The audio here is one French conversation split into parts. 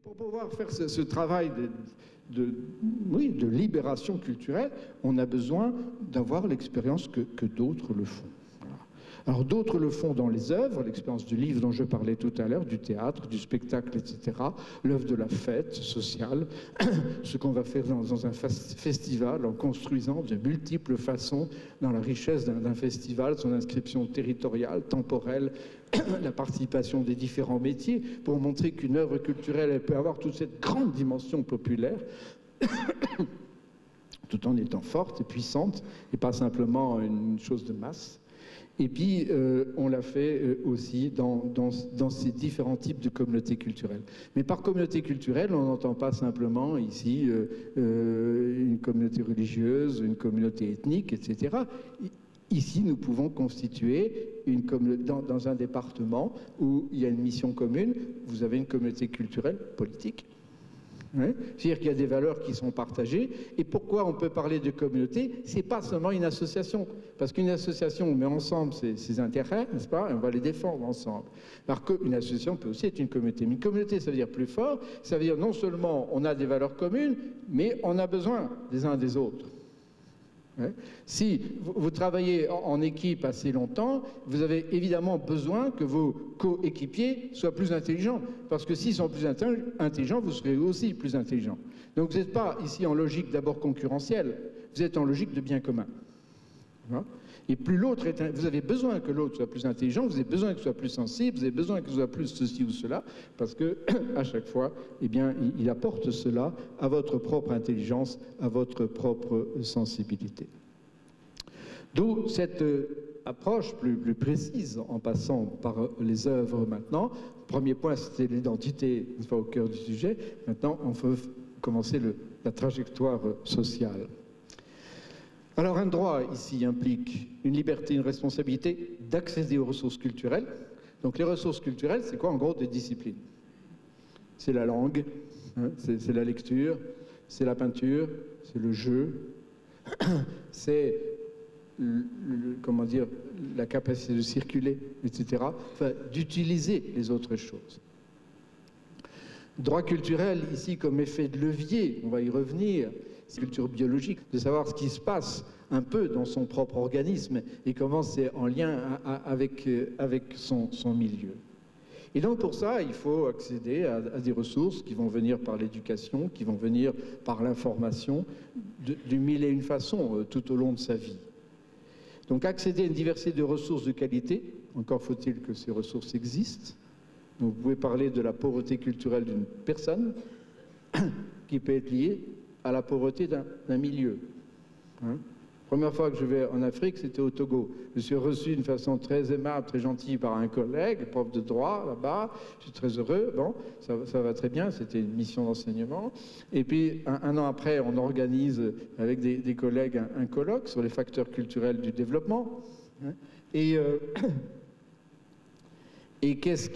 Pour pouvoir faire ce travail oui, de libération culturelle, on a besoin d'avoir l'expérience que d'autres le font. Voilà. Alors d'autres le font dans les œuvres, l'expérience du livre dont je parlais tout à l'heure, du théâtre, du spectacle, etc., l'œuvre de la fête sociale, ce qu'on va faire dans un festival en construisant de multiples façons dans la richesse d'un festival, son inscription territoriale, temporelle, la participation des différents métiers, pour montrer qu'une œuvre culturelle elle peut avoir toute cette grande dimension populaire, tout en étant forte et puissante, et pas simplement une chose de masse. Et puis, on l'a fait aussi dans ces différents types de communautés culturelles. Mais par communauté culturelle, on n'entend pas simplement ici une communauté religieuse, une communauté ethnique, etc. Ici, nous pouvons constituer dans un département où il y a une mission commune, vous avez une communauté culturelle politique. Ouais. C'est-à-dire qu'il y a des valeurs qui sont partagées. Et pourquoi on peut parler de communauté? C'est pas seulement une association. Parce qu'une association, on met ensemble ses intérêts, n'est-ce pas? Et on va les défendre ensemble. Alors qu'une association peut aussi être une communauté. Mais une communauté, ça veut dire plus fort. Ça veut dire non seulement on a des valeurs communes, mais on a besoin des uns des autres. Ouais. Si vous travaillez en équipe assez longtemps, vous avez évidemment besoin que vos coéquipiers soient plus intelligents. Parce que s'ils sont plus intelligents, vous serez aussi plus intelligents. Donc vous n'êtes pas ici en logique d'abord concurrentielle, vous êtes en logique de bien commun. Et plus l'autre est... Vous avez besoin que l'autre soit plus intelligent, vous avez besoin qu'il soit plus sensible, vous avez besoin qu'il soit plus ceci ou cela, parce que à chaque fois, eh bien, il apporte cela à votre propre intelligence, à votre propre sensibilité. D'où cette approche plus précise en passant par les œuvres maintenant. Premier point, c'était l'identité au cœur du sujet. Maintenant, on peut commencer la trajectoire sociale. Alors un droit ici implique une liberté, une responsabilité d'accéder aux ressources culturelles. Donc les ressources culturelles, c'est quoi en gros des disciplines? C'est la langue, hein, c'est la lecture, c'est la peinture, c'est le jeu, c'est comment dire, la capacité de circuler, etc. Enfin, d'utiliser les autres choses. Droit culturel ici comme effet de levier, on va y revenir. Culture biologique, de savoir ce qui se passe un peu dans son propre organisme et comment c'est en lien avec son milieu. Et donc pour ça, il faut accéder à des ressources qui vont venir par l'éducation, qui vont venir par l'information, de mille et une façons tout au long de sa vie. Donc accéder à une diversité de ressources de qualité, encore faut-il que ces ressources existent. Donc vous pouvez parler de la pauvreté culturelle d'une personne qui peut être liée à la pauvreté d'un milieu. Hein. Première fois que je vais en Afrique, c'était au Togo. Je suis reçu d'une façon très aimable, très gentille par un collègue, prof de droit là-bas. Je suis très heureux. Bon, ça va très bien. C'était une mission d'enseignement. Et puis, un an après, on organise avec des collègues un colloque sur les facteurs culturels du développement. Hein. Et qu'est-ce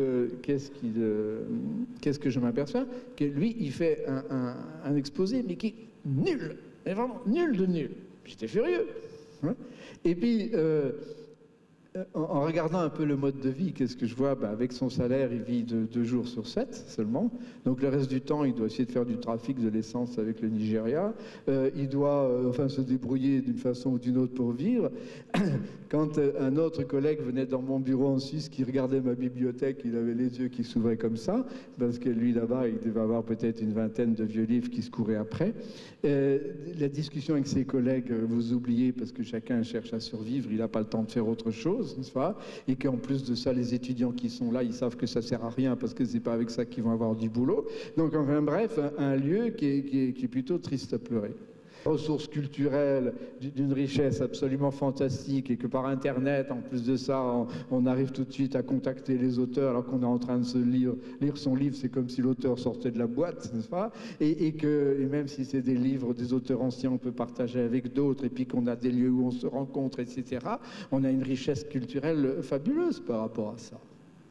que je m'aperçois? Que lui, il fait un exposé, mais qui est nul, mais vraiment nul de nul. J'étais furieux. Hein. Et puis, en regardant un peu le mode de vie, qu'est-ce que je vois? Avec son salaire, il vit 2 jours sur 7 seulement. Donc le reste du temps, il doit essayer de faire du trafic de l'essence avec le Nigeria. Il doit se débrouiller d'une façon ou d'une autre pour vivre. Quand un autre collègue venait dans mon bureau en Suisse, qui regardait ma bibliothèque, il avait les yeux qui s'ouvraient comme ça, parce que lui, là-bas, il devait avoir peut-être une vingtaine de vieux livres qui se couraient après. La discussion avec ses collègues, vous oubliez, parce que chacun cherche à survivre, il n'a pas le temps de faire autre chose, n'est-ce pas? Et qu'en plus de ça, les étudiants qui sont là, ils savent que ça ne sert à rien, parce que c'est pas avec ça qu'ils vont avoir du boulot. Donc, enfin bref, un lieu qui est plutôt triste à pleurer. Ressources culturelles d'une richesse absolument fantastique, et que par Internet, en plus de ça, on arrive tout de suite à contacter les auteurs alors qu'on est en train de lire son livre, c'est comme si l'auteur sortait de la boîte, n'est-ce pas? Et même si c'est des livres des auteurs anciens, on peut partager avec d'autres, et puis qu'on a des lieux où on se rencontre, etc. On a une richesse culturelle fabuleuse par rapport à ça.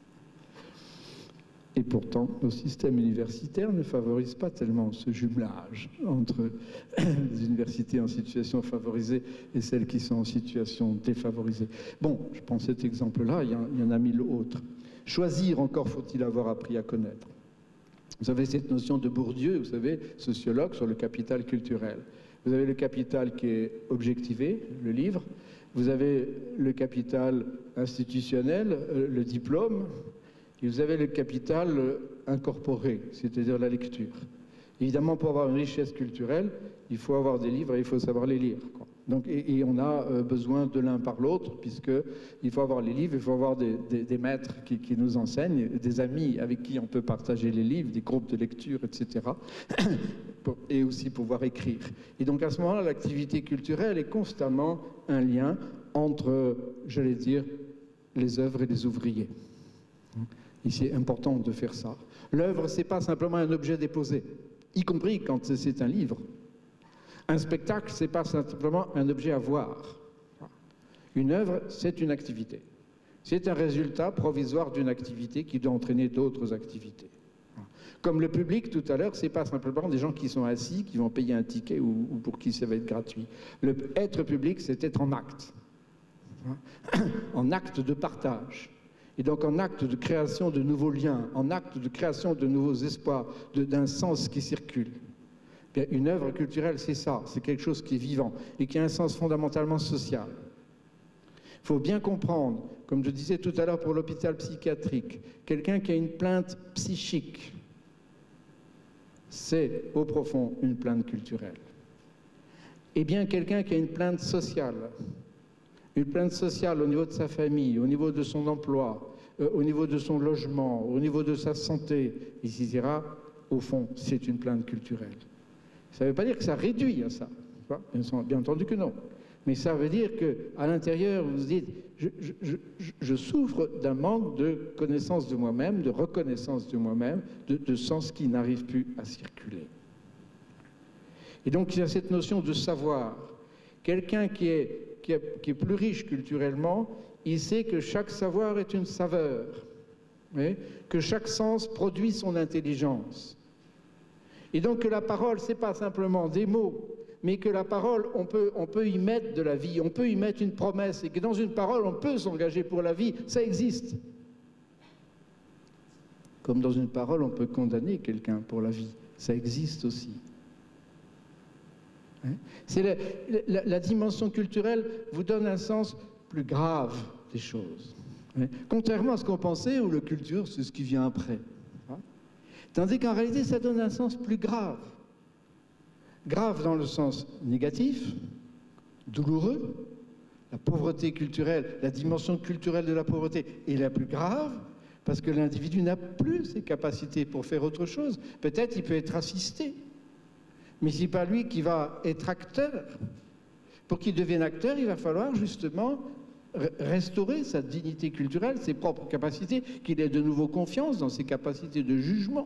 Et pourtant, nos systèmes universitaires ne favorisent pas tellement ce jumelage entre les universités en situation favorisée et celles qui sont en situation défavorisée. Bon, je prends cet exemple-là, il y en a 1000 autres. Choisir, encore faut-il avoir appris à connaître. Vous avez cette notion de Bourdieu, vous savez, sociologue, sur le capital culturel. Vous avez le capital qui est objectivé, le livre. Vous avez le capital institutionnel, le diplôme. Et vous avez le capital incorporé, c'est-à-dire la lecture. Évidemment, pour avoir une richesse culturelle, il faut avoir des livres et il faut savoir les lire, quoi. Donc, et on a besoin de l'un par l'autre, puisqu'il faut avoir les livres, il faut avoir des maîtres qui nous enseignent, des amis avec qui on peut partager les livres, des groupes de lecture, etc. Et aussi pouvoir écrire. Et donc à ce moment-là, l'activité culturelle est constamment un lien entre, j'allais dire, les œuvres et les ouvriers. Et c'est important de faire ça. L'œuvre, ce n'est pas simplement un objet déposé, y compris quand c'est un livre. Un spectacle, ce n'est pas simplement un objet à voir. Une œuvre, c'est une activité. C'est un résultat provisoire d'une activité qui doit entraîner d'autres activités. Comme le public, tout à l'heure, ce n'est pas simplement des gens qui sont assis, qui vont payer un ticket ou pour qui ça va être gratuit. Être public, c'est être en acte. En acte de partage. Et donc en acte de création de nouveaux liens, en acte de création de nouveaux espoirs, d'un sens qui circule. Bien, une œuvre culturelle, c'est ça, c'est quelque chose qui est vivant et qui a un sens fondamentalement social. Il faut bien comprendre, comme je disais tout à l'heure pour l'hôpital psychiatrique, quelqu'un qui a une plainte psychique, c'est au profond une plainte culturelle. Et bien quelqu'un qui a une plainte sociale au niveau de sa famille, au niveau de son emploi, au niveau de son logement, au niveau de sa santé, etc., au fond, c'est une plainte culturelle. Ça ne veut pas dire que ça réduit à ça, bien entendu que non. Mais ça veut dire qu'à l'intérieur, vous vous dites, je souffre d'un manque de connaissance de moi-même, de reconnaissance de moi-même, de sens qui n'arrive plus à circuler. Et donc il y a cette notion de savoir. Quelqu'un qui est plus riche culturellement, il sait que chaque savoir est une saveur, que chaque sens produit son intelligence. Et donc que la parole, ce n'est pas simplement des mots, mais que la parole, on peut y mettre de la vie, on peut y mettre une promesse, et que dans une parole, on peut s'engager pour la vie, ça existe. Comme dans une parole, on peut condamner quelqu'un pour la vie, ça existe aussi. C'est la dimension culturelle vous donne un sens plus grave des choses. Contrairement à ce qu'on pensait, où la culture, c'est ce qui vient après. Tandis qu'en réalité, ça donne un sens plus grave. Grave dans le sens négatif, douloureux. La pauvreté culturelle, la dimension culturelle de la pauvreté est la plus grave, parce que l'individu n'a plus ses capacités pour faire autre chose. Peut-être il peut être assisté, mais ce n'est pas lui qui va être acteur. Pour qu'il devienne acteur, il va falloir justement restaurer sa dignité culturelle, ses propres capacités, qu'il ait de nouveau confiance dans ses capacités de jugement.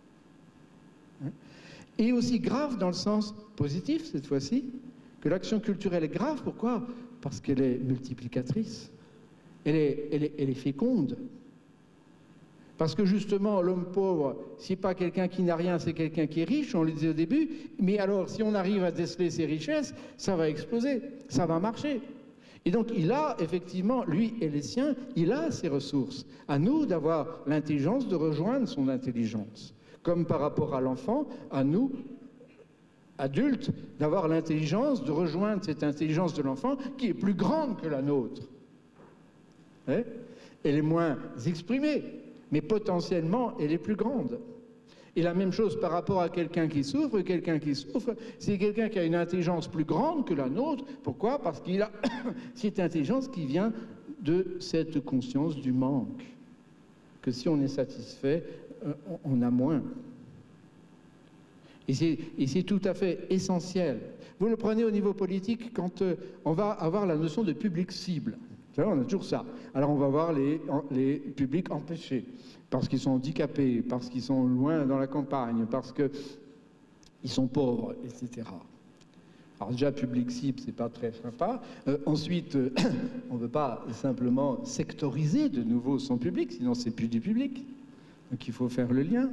Et aussi grave dans le sens positif, cette fois-ci, que l'action culturelle est grave. Pourquoi? Parce qu'elle est multiplicatrice. Elle est féconde. Parce que justement, l'homme pauvre, ce n'est pas quelqu'un qui n'a rien, c'est quelqu'un qui est riche, on le disait au début. Mais alors, si on arrive à déceler ses richesses, ça va exploser, ça va marcher. Et donc, il a effectivement, lui et les siens, il a ses ressources. À nous d'avoir l'intelligence de rejoindre son intelligence. Comme par rapport à l'enfant, à nous, adultes, d'avoir l'intelligence de rejoindre cette intelligence de l'enfant qui est plus grande que la nôtre. Elle est moins exprimée, mais potentiellement, elle est plus grande. Et la même chose par rapport à quelqu'un qui souffre, c'est quelqu'un qui a une intelligence plus grande que la nôtre. Pourquoi? Parce qu'il a cette intelligence qui vient de cette conscience du manque. Que si on est satisfait, on a moins. Et c'est tout à fait essentiel. Vous le prenez au niveau politique quand on va avoir la notion de public cible. Vous savez, on a toujours ça. Alors on va voir les publics empêchés, parce qu'ils sont handicapés, parce qu'ils sont loin dans la campagne, parce qu'ils sont pauvres, etc. Alors déjà, public cible, c'est pas très sympa. Ensuite, on ne veut pas simplement sectoriser de nouveau son public, sinon c'est plus du public. Donc il faut faire le lien.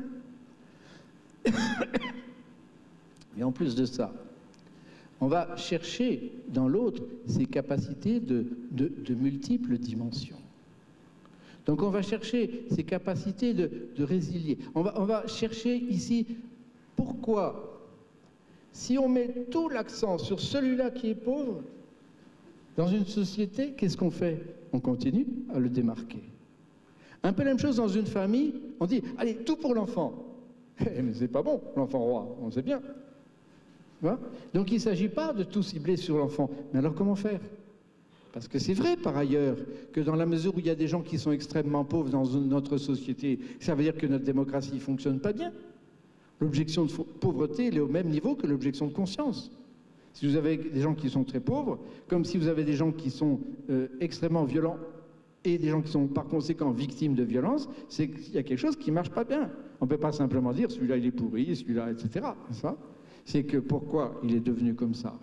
Et en plus de ça, on va chercher dans l'autre ces capacités de multiples dimensions. Donc on va chercher ces capacités de résilier. On va chercher ici pourquoi, si on met tout l'accent sur celui-là qui est pauvre, dans une société, qu'est-ce qu'on fait? On continue à le démarquer. Un peu la même chose dans une famille, on dit, allez, tout pour l'enfant. Mais c'est pas bon, l'enfant roi, on sait bien. Donc il ne s'agit pas de tout cibler sur l'enfant. Mais alors comment faire? Parce que c'est vrai par ailleurs que dans la mesure où il y a des gens qui sont extrêmement pauvres dans notre société, ça veut dire que notre démocratie ne fonctionne pas bien. L'objection de pauvreté, elle est au même niveau que l'objection de conscience. Si vous avez des gens qui sont très pauvres, comme si vous avez des gens qui sont extrêmement violents et des gens qui sont par conséquent victimes de violence, c'est qu'il y a quelque chose qui ne marche pas bien. On ne peut pas simplement dire celui-là il est pourri, celui-là, etc. C'est que pourquoi il est devenu comme ça?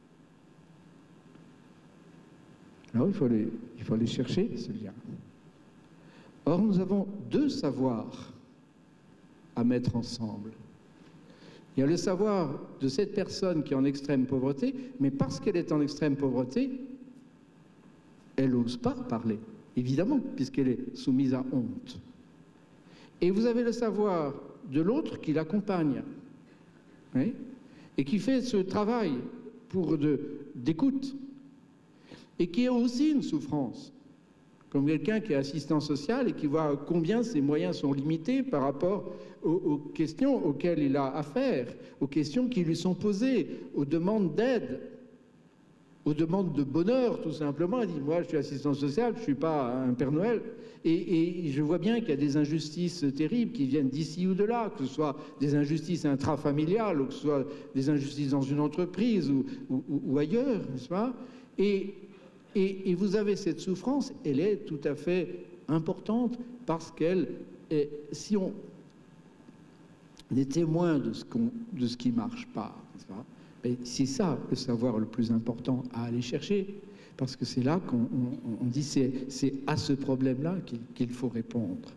Alors il faut aller chercher ce lien. Or nous avons deux savoirs à mettre ensemble. Il y a le savoir de cette personne qui est en extrême pauvreté, mais parce qu'elle est en extrême pauvreté, elle n'ose pas parler, évidemment, puisqu'elle est soumise à honte. Et vous avez le savoir de l'autre qui l'accompagne, oui, et qui fait ce travail d'écoute, et qui a aussi une souffrance, comme quelqu'un qui est assistant social et qui voit combien ses moyens sont limités par rapport aux questions auxquelles il a affaire, aux questions qui lui sont posées, aux demandes d'aide, aux demandes de bonheur, tout simplement. Il dit, moi, je suis assistant social, je ne suis pas un Père Noël. Et je vois bien qu'il y a des injustices terribles qui viennent d'ici ou de là, que ce soit des injustices intrafamiliales, ou que ce soit des injustices dans une entreprise ou ailleurs, n'est-ce pas? Et vous avez cette souffrance, elle est tout à fait importante, parce qu'elle, si on est témoin de ce qui ne marche pas, c'est ça le savoir le plus important à aller chercher, parce que c'est là qu'on dit c'est à ce problème-là qu'il faut répondre.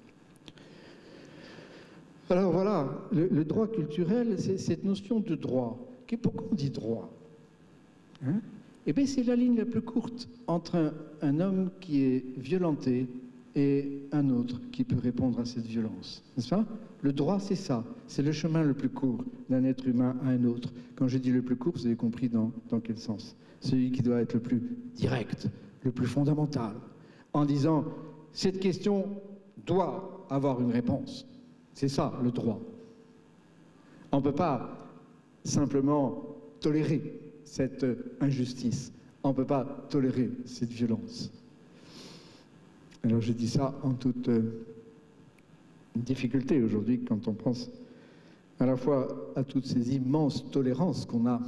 Alors voilà, le droit culturel, c'est cette notion de droit. Pourquoi on dit droit, hein? Eh bien, c'est la ligne la plus courte entre un homme qui est violenté et un autre qui peut répondre à cette violence. N'est-ce pas? Le droit, c'est ça. C'est le chemin le plus court d'un être humain à un autre. Quand je dis le plus court, vous avez compris dans quel sens? Celui qui doit être le plus direct, le plus fondamental, en disant « cette question doit avoir une réponse ». C'est ça, le droit. On ne peut pas simplement tolérer cette injustice. On ne peut pas tolérer cette violence. Alors je dis ça en toute difficulté aujourd'hui quand on pense à la fois à toutes ces immenses tolérances qu'on a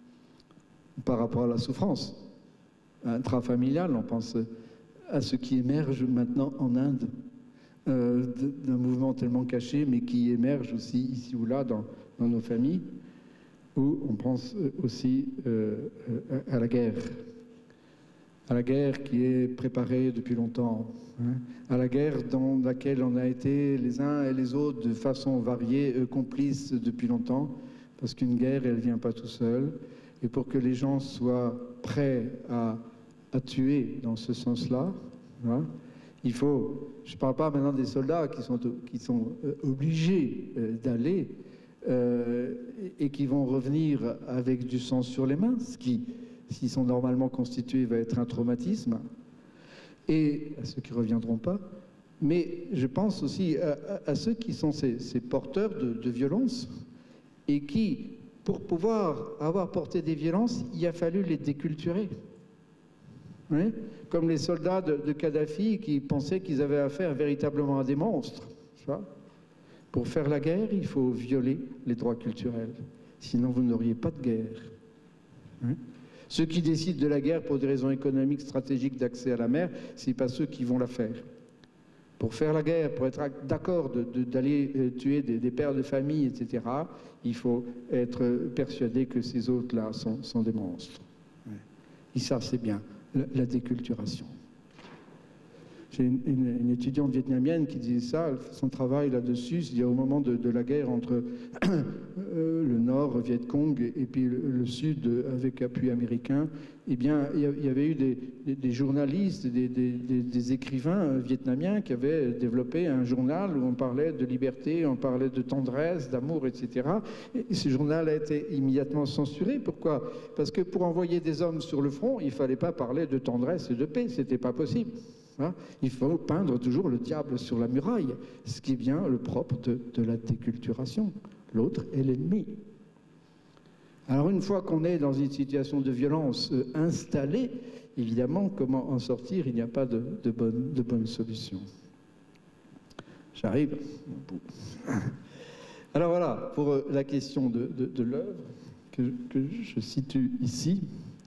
par rapport à la souffrance intrafamiliale. On pense à ce qui émerge maintenant en Inde, d'un mouvement tellement caché, mais qui émerge aussi ici ou là dans nos familles, où on pense aussi à la guerre qui est préparée depuis longtemps, hein, à la guerre dans laquelle on a été les uns et les autres de façon variée complices depuis longtemps, parce qu'une guerre, elle ne vient pas tout seul, et pour que les gens soient prêts à tuer dans ce sens-là, hein, il faut, je ne parle pas maintenant des soldats qui sont obligés d'aller, et qui vont revenir avec du sang sur les mains, ce qui, s'ils sont normalement constitués, va être un traumatisme, et à ceux qui ne reviendront pas. Mais je pense aussi à ceux qui sont ces porteurs de violence, et qui, pour pouvoir avoir porté des violences, il a fallu les déculturer. Oui, comme les soldats de Kadhafi qui pensaient qu'ils avaient affaire véritablement à des monstres. Tu vois ? Pour faire la guerre, il faut violer les droits culturels. Sinon, vous n'auriez pas de guerre. Hein? Ceux qui décident de la guerre pour des raisons économiques, stratégiques, d'accès à la mer, ce n'est pas ceux qui vont la faire. Pour faire la guerre, pour être d'accord d'aller tuer des pères de famille, etc., il faut être persuadé que ces autres-là sont des monstres. Ouais. Et ça, c'est bien, la déculturation. J'ai une étudiante vietnamienne qui disait ça, son travail là-dessus, c'est-à-dire au moment de la guerre entre le Nord, Viet Cong, et puis le Sud avec appui américain, eh bien, il y avait eu des journalistes, des écrivains vietnamiens qui avaient développé un journal où on parlait de liberté, on parlait de tendresse, d'amour, etc. Et ce journal a été immédiatement censuré. Pourquoi? Parce que pour envoyer des hommes sur le front, il ne fallait pas parler de tendresse et de paix, ce n'était pas possible. Il faut peindre toujours le diable sur la muraille, ce qui est bien le propre de la déculturation. L'autre est l'ennemi. Alors une fois qu'on est dans une situation de violence installée, évidemment, comment en sortir? Il n'y a pas de bonne solution. J'arrive. Alors voilà, pour la question de l'œuvre que je situe ici.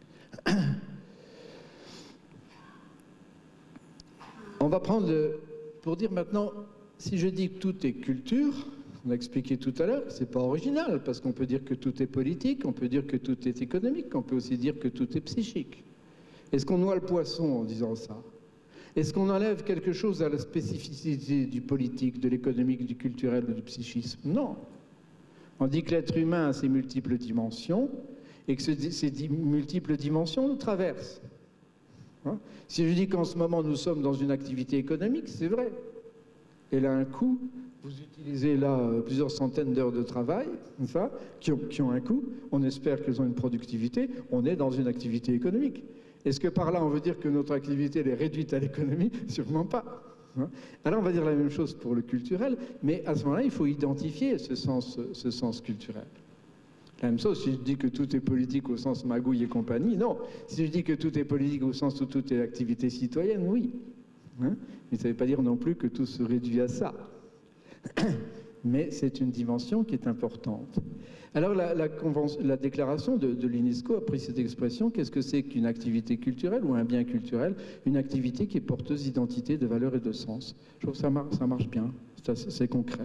On va prendre, pour dire maintenant, si je dis que tout est culture, on a expliqué tout à l'heure, c'est pas original, parce qu'on peut dire que tout est politique, on peut dire que tout est économique, on peut aussi dire que tout est psychique. Est-ce qu'on noie le poisson en disant ça? Est-ce qu'on enlève quelque chose à la spécificité du politique, de l'économique, du culturel ou du psychisme? Non. On dit que l'être humain a ses multiples dimensions, et que ces multiples dimensions nous traversent. Si je dis qu'en ce moment nous sommes dans une activité économique, c'est vrai. Elle a un coût. Vous utilisez là plusieurs centaines d'heures de travail, qui ont un coût. On espère qu'elles ont une productivité. On est dans une activité économique. Est-ce que par là on veut dire que notre activité elle est réduite à l'économie? Sûrement pas. Alors on va dire la même chose pour le culturel, mais à ce moment-là, il faut identifier ce sens culturel. La même chose, si je dis que tout est politique au sens magouille et compagnie, non. Si je dis que tout est politique au sens où tout est activité citoyenne, oui. Mais ça ne veut pas dire non plus que tout se réduit à ça. Mais c'est une dimension qui est importante. Alors la déclaration de l'UNESCO a pris cette expression. Qu'est-ce que c'est qu'une activité culturelle ou un bien culturel? Une activité qui est porteuse d'identité, de valeur et de sens. Je trouve que ça marche bien, c'est concret.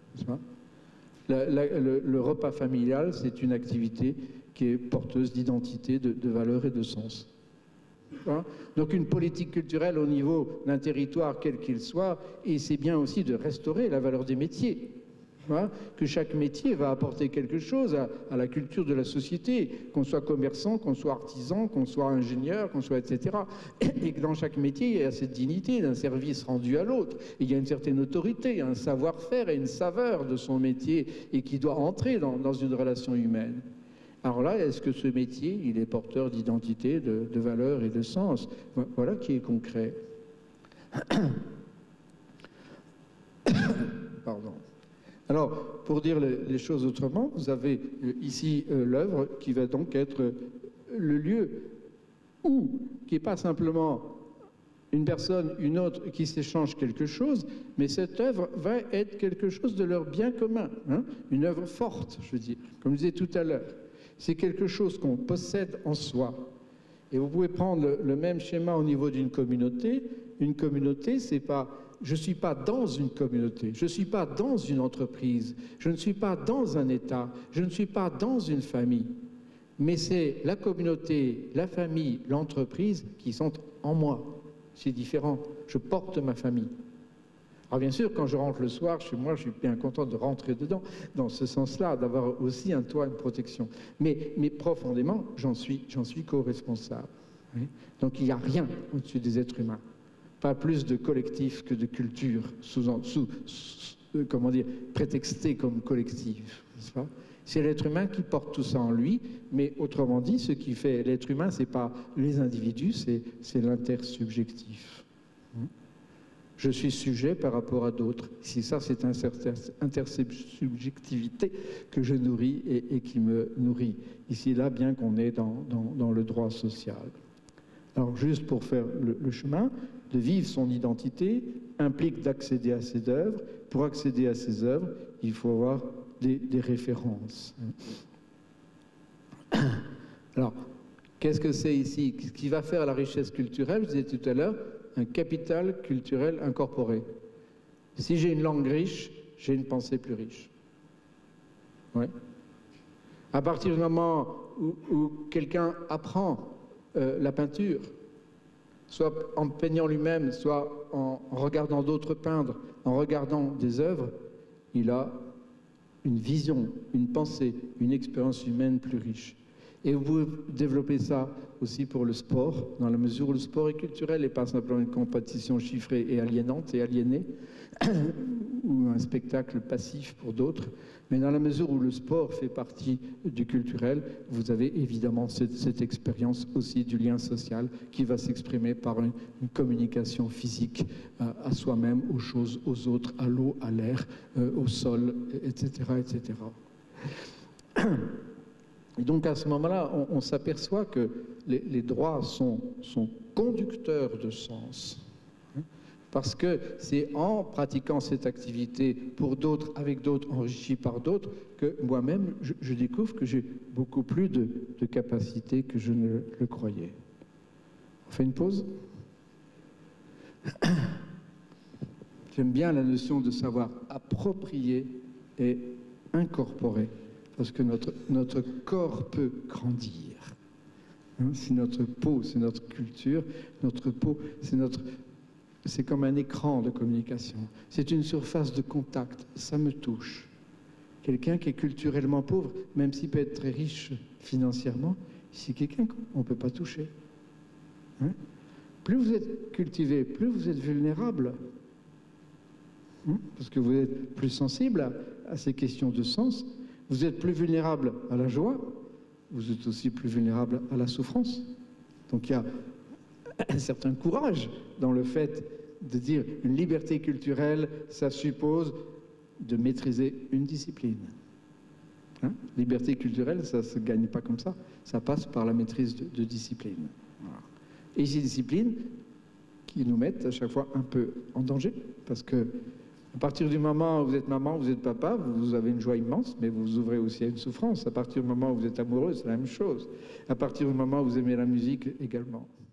Le repas familial, c'est une activité qui est porteuse d'identité, de valeur et de sens. Donc une politique culturelle au niveau d'un territoire quel qu'il soit, et c'est bien aussi de restaurer la valeur des métiers. Que chaque métier va apporter quelque chose à la culture de la société, qu'on soit commerçant, qu'on soit artisan, qu'on soit ingénieur, qu'on soit etc. Et que dans chaque métier, il y a cette dignité d'un service rendu à l'autre. Il y a une certaine autorité, un savoir-faire et une saveur de son métier et qui doit entrer dans une relation humaine. Alors là, est-ce que ce métier, il est porteur d'identité, de valeur et de sens? Voilà qui est concret. Pardon. Alors, pour dire les choses autrement, vous avez ici l'œuvre qui va donc être le lieu où, qui n'est pas simplement une personne, une autre qui s'échange quelque chose, mais cette œuvre va être quelque chose de leur bien commun, une œuvre forte, je veux dire, comme je disais tout à l'heure. C'est quelque chose qu'on possède en soi. Et vous pouvez prendre le même schéma au niveau d'une communauté. Une communauté, c'est pas... Je ne suis pas dans une communauté, je ne suis pas dans une entreprise, je ne suis pas dans un État, je ne suis pas dans une famille. Mais c'est la communauté, la famille, l'entreprise qui sont en moi. C'est différent. Je porte ma famille. Alors bien sûr, quand je rentre le soir chez moi, je suis bien content de rentrer dedans, dans ce sens-là, d'avoir aussi un toit, une protection. Mais profondément, j'en suis co-responsable. Oui. Donc il n'y a rien au-dessus des êtres humains. Pas plus de collectif que de culture, comment dire, prétexté comme collectif. C'est l'être humain qui porte tout ça en lui, mais autrement dit, ce qui fait l'être humain, ce n'est pas les individus, c'est l'intersubjectif. Je suis sujet par rapport à d'autres. Si ça, c'est une intersubjectivité que je nourris et qui me nourrit. Ici, là, bien qu'on est dans le droit social. Alors, juste pour faire le chemin, de vivre son identité implique d'accéder à ses œuvres. Pour accéder à ses œuvres, il faut avoir des références. Alors, qu'est-ce que c'est ici? Ce qui va faire la richesse culturelle, je disais tout à l'heure, un capital culturel incorporé. Si j'ai une langue riche, j'ai une pensée plus riche. Ouais. À partir du moment où quelqu'un apprend la peinture, soit en peignant lui-même, soit en regardant d'autres peindre, en regardant des œuvres, il a une vision, une pensée, une expérience humaine plus riche. Et vous pouvez développer ça aussi pour le sport, dans la mesure où le sport est culturel et pas simplement une compétition chiffrée et aliénante et aliénée, ou un spectacle passif pour d'autres, mais dans la mesure où le sport fait partie du culturel, vous avez évidemment cette expérience aussi du lien social qui va s'exprimer par une communication physique à soi-même, aux choses, aux autres, à l'eau, à l'air, au sol, etc., etc. Et donc à ce moment-là, on s'aperçoit que les droits sont conducteurs de sens. Parce que c'est en pratiquant cette activité pour d'autres, avec d'autres, enrichi par d'autres, que moi-même, je découvre que j'ai beaucoup plus de capacités que je ne le croyais. On fait une pause? J'aime bien la notion de savoir approprier et incorporer, parce que notre corps peut grandir. C'est notre peau, c'est notre culture, notre peau, c'est comme un écran de communication. C'est une surface de contact. Ça me touche. Quelqu'un qui est culturellement pauvre, même s'il peut être très riche financièrement, c'est quelqu'un qu'on ne peut pas toucher. Hein? Plus vous êtes cultivé, plus vous êtes vulnérable. Hein? Parce que vous êtes plus sensible à ces questions de sens. Vous êtes plus vulnérable à la joie. Vous êtes aussi plus vulnérable à la souffrance. Donc il y a un certain courage dans le fait de dire une liberté culturelle, ça suppose de maîtriser une discipline. Hein? Liberté culturelle, ça ne se gagne pas comme ça passe par la maîtrise de discipline. Voilà. Et ces disciplines qui nous mettent à chaque fois un peu en danger, parce que à partir du moment où vous êtes maman, vous êtes papa, vous avez une joie immense, mais vous vous ouvrez aussi à une souffrance. À partir du moment où vous êtes amoureux, c'est la même chose. À partir du moment où vous aimez la musique, également.